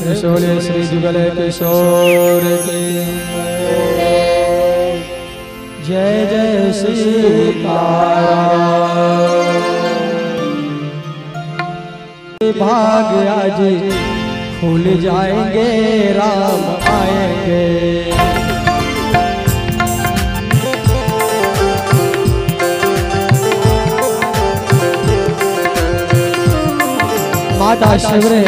किशोरे श्री जुगल किशोर की जय जय सीताराम। भाग आज खुल जाएंगे, राम आएंगे। माता शिवरे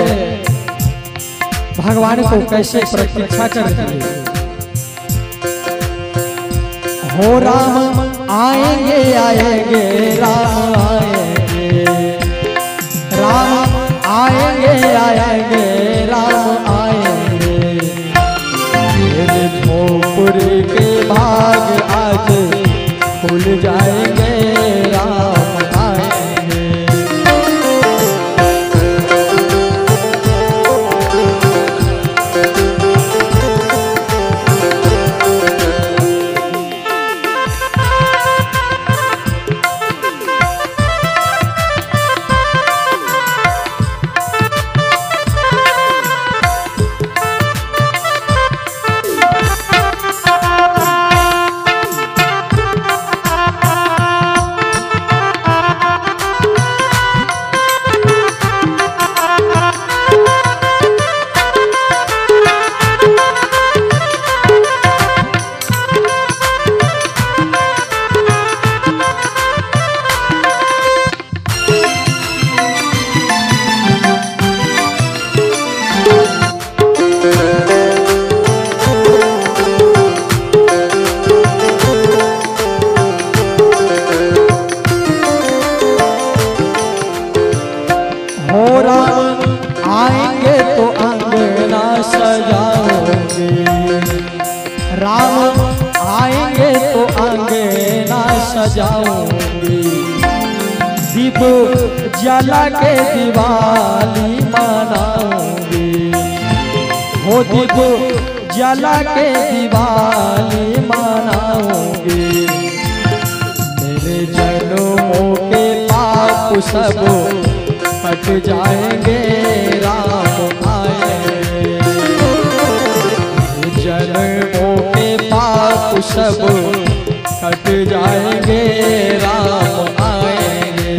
भगवान को कैसे प्रतीक्षा कर रही है। हो राम आएंगे आएंगे, राम आएंगे, राम आएंगे आएंगे, राम आएंगे। मेरे झोपड़ी के भाग आज खुल जाएंगे, राम आएंगे। राम आएंगे तो अंगना सजाऊंगी, दीप जला के दिवाली मनाऊंगी। हो दीप जला के दिवाली मनाऊंगी। मेरे जन्मों के पाप सब कट जाएंगे, राम आएंगे। जन्मों के पाप सब कट जाएंगे, राम आएंगे।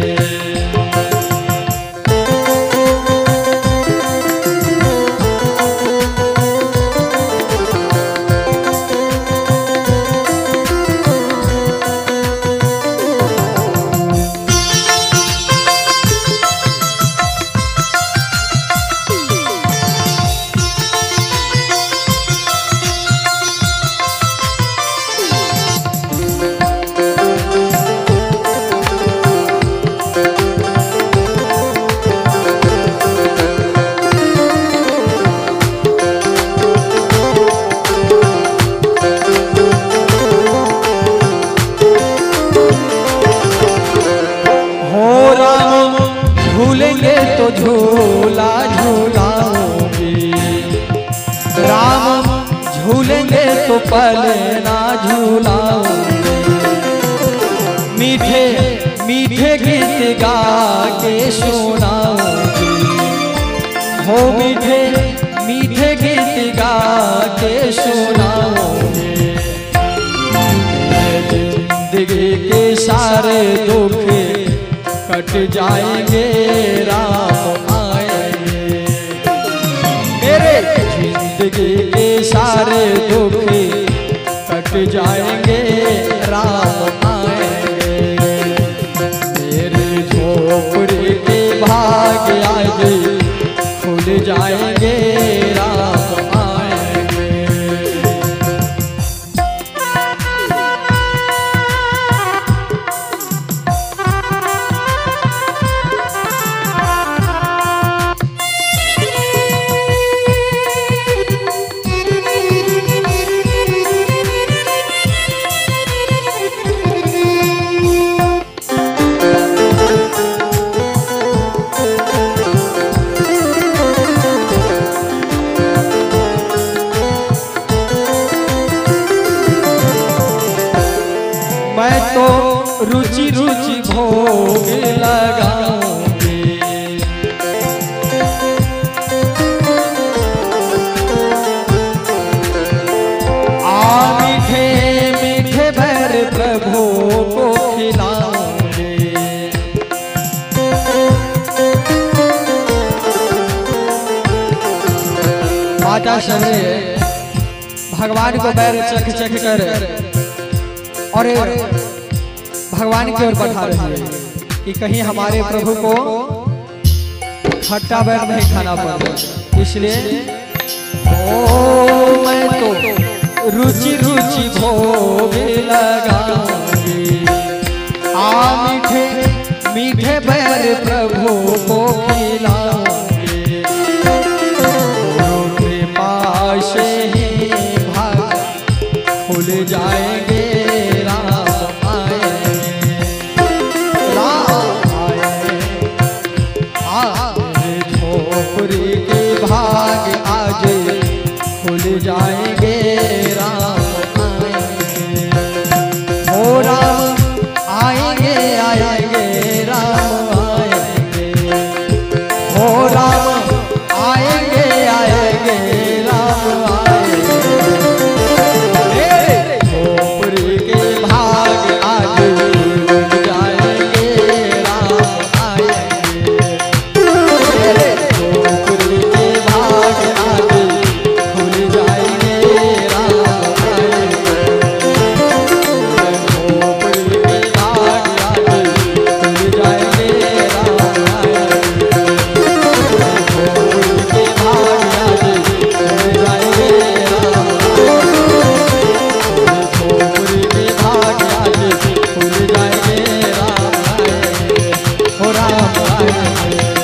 झूलेंगे तो झूला झूलाऊंगी, राम झूलेंगे तो पलना झूलाऊंगी। मीठे मीठे गीत गा के सुनाऊंगी। हो मीठे मीठे गीत गा के सुनाऊंगी। जिंदगी के सारे दुख कट जाएंगे, राम आएंगे। मेरे जिंदगी के सारे दुख कट जाएंगे, राम आएंगे। मेरे झोपड़ी के भाग आज खुल जाएंगे, राम आएंगे। मैं तो रुचि रुचि भोग लगाऊंगी। माता सबरे भगवान को पैर चख चख कर और भगवान की ओर बढ़ा रही है कि कहीं हमारे प्रभु को खट्टा बैर नहीं खाना पड़े। इसलिए ओ मैं तो रुचि रुचि भोग लगाऊंगी, आ मीठे मीठे बैर प्रभु को खिलाऊंगी, कृपा से ही भाग खुल जाएंगे, राम आएंगे, राम आएंगे, झोपड़ी के भाग आज खुल जाएंगे, राम आएंगे, हो राम आएंगे आएंगे, राम आएंगे, हो राम आएंगे आएंगे, राम आएंगे, झोपड़ी के भाग आज खुल जाएंगे, राम आएंगे, झोपड़ी के भाग आज खुल जाएंगे, राम आएंगे, झोपड़ी के भाग आज खुल जाएंगे, राम आएंगे, झोपड़ी के भाग आज खुल जाएंगे, राम आएंगे, झोपड़ी के भाग आज खुल जाएंगे, राम आएंगे, हो राम आएंगे।